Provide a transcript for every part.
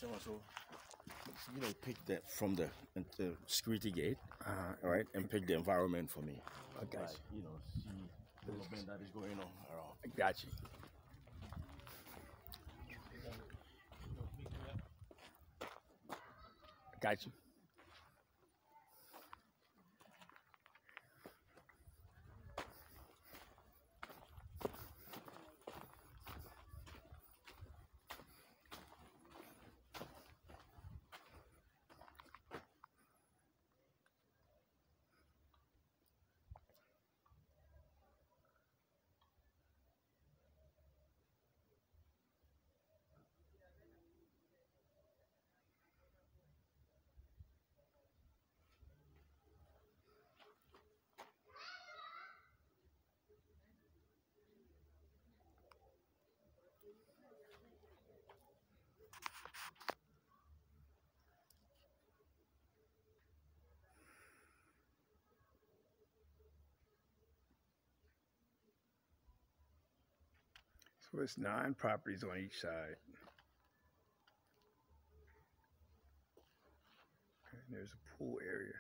So pick that from the security gate, right, and pick the environment for me. Okay. Like, see the development that is going on around. I got you. Got you. So it's 9 properties on each side. And there's a pool area.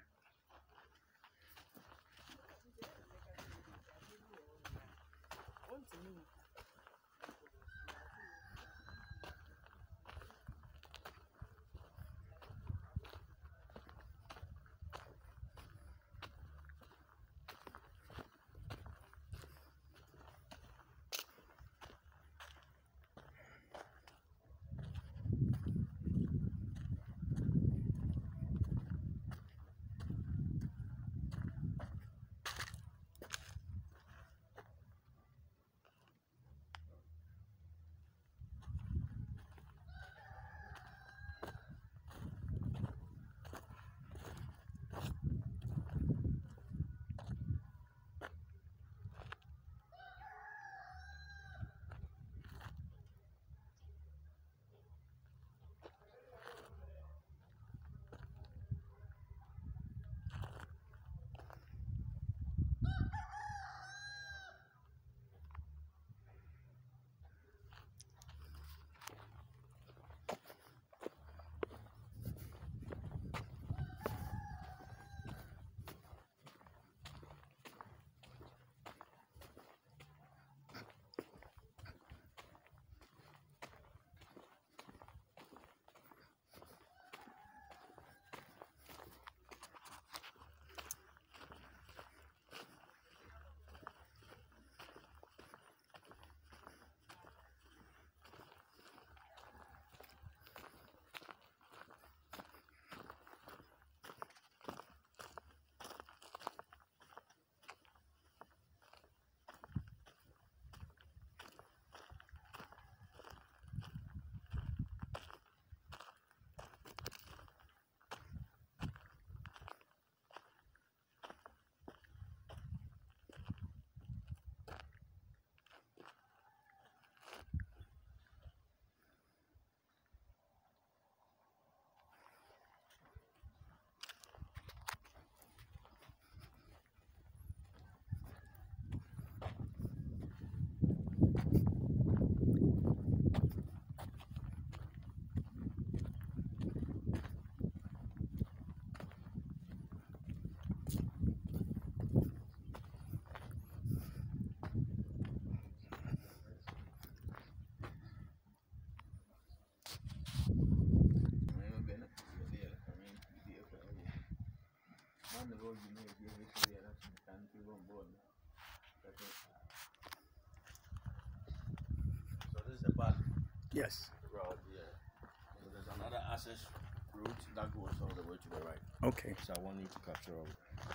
So this is the back Yes. road, yeah. So there's another access route that goes all the way to the right. Okay. So I want you to capture all.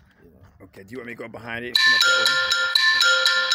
Okay. Do you want me to go behind it? Come up that way?